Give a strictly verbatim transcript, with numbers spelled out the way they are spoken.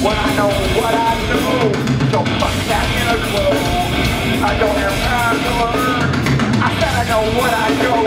when I know what I do. So fuck that inner clue. I don't have time to learn. I said I know what I do.